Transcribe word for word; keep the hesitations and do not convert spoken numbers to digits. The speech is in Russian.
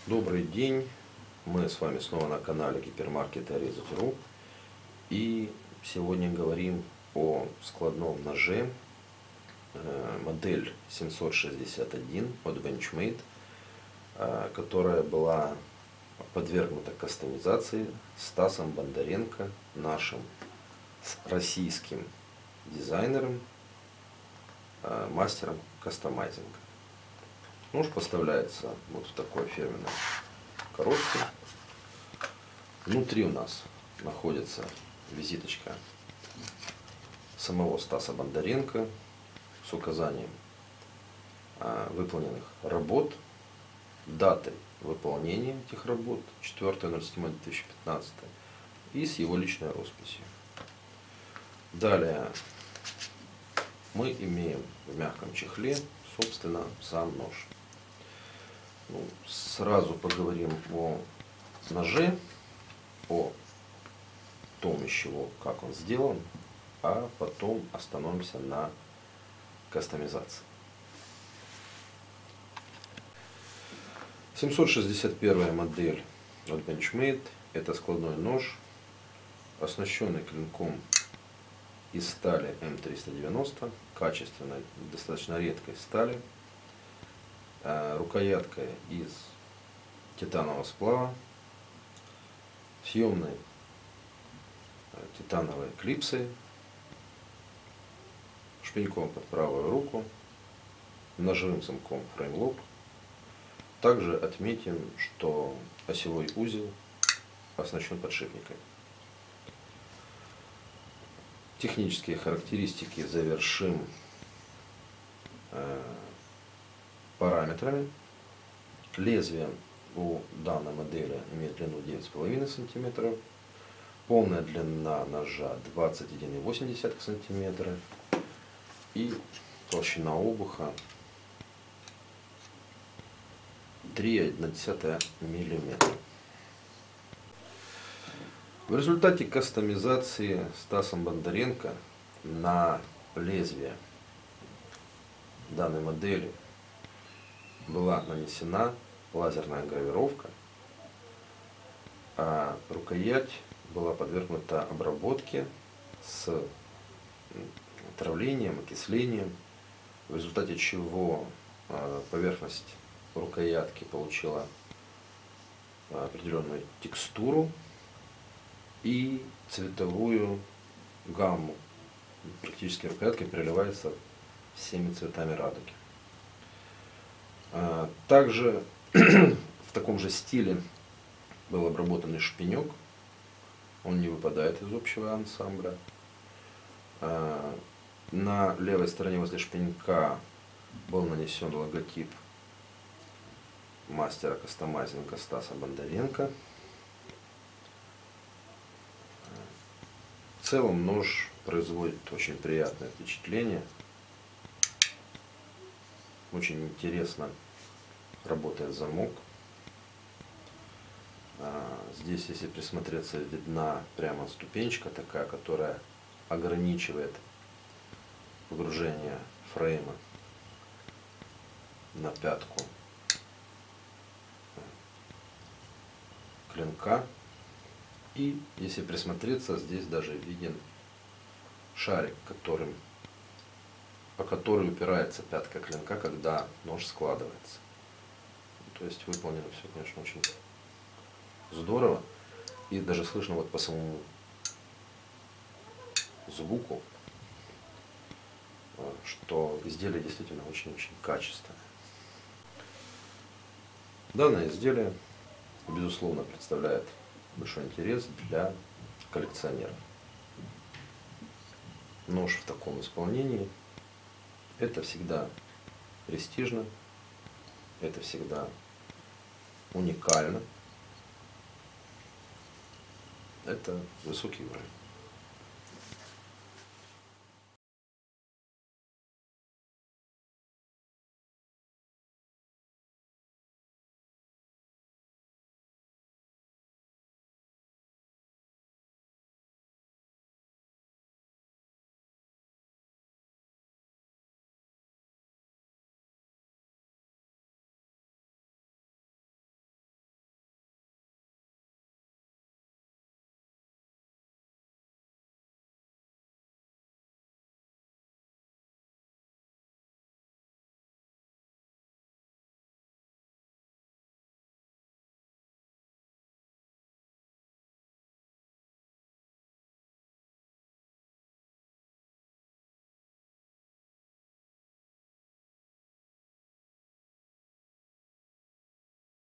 Добрый день, мы с вами снова на канале гипермаркета Резать.ру, и сегодня говорим о складном ноже модель семьсот шестьдесят один от Benchmade, которая была подвергнута кастомизации Стасом Бондаренко, нашим российским дизайнером, мастером кастомайзинга. Нож поставляется вот в такой фирменной коробке. Внутри у нас находится визиточка самого Стаса Бондаренко с указанием выполненных работ, даты выполнения этих работ четвёртое ноль седьмое две тысячи пятнадцатое и с его личной росписью. Далее мы имеем в мягком чехле, собственно, сам нож. Ну, сразу поговорим о ноже, о том, из чего, как он сделан, а потом остановимся на кастомизации. семьсот шестьдесят первая модель от Benchmade — это складной нож, оснащенный клинком из стали эм триста девяносто, качественной, достаточно редкой стали, рукояткой из титанового сплава, съемной титановой клипсой, шпеньком под правую руку, ножевым замком фрейм-лок. Также отметим, что осевой узел оснащен подшипниками. Технические характеристики завершим параметрами. Лезвие у данной модели имеет длину девять с половиной сантиметров. Полная длина ножа двадцать один и восемь десятых сантиметра. И толщина обуха три и одна десятая миллиметра. В результате кастомизации Стасом Бондаренко на лезвие данной модели была нанесена лазерная гравировка, а рукоять была подвергнута обработке с травлением, окислением, в результате чего поверхность рукоятки получила определенную текстуру и цветовую гамму. Практически рукоятка переливается всеми цветами радуги. Также в таком же стиле был обработан шпинек. Он не выпадает из общего ансамбля. На левой стороне возле шпинька был нанесен логотип мастера кастомайзинга Стаса Бондаренко. В целом нож производит очень приятное впечатление. Очень интересно работает замок. Здесь, если присмотреться, видна прямо ступенечка такая, которая ограничивает погружение фрейма на пятку клинка. И если присмотреться, здесь даже виден шарик, которым, по который упирается пятка клинка, когда нож складывается. То есть выполнено все, конечно, очень здорово. И даже слышно вот по самому звуку, что изделие действительно очень-очень качественное. Данное изделие, безусловно, представляет большой интерес для коллекционеров. Нож в таком исполнении — это всегда престижно, это всегда уникально, это высокий уровень.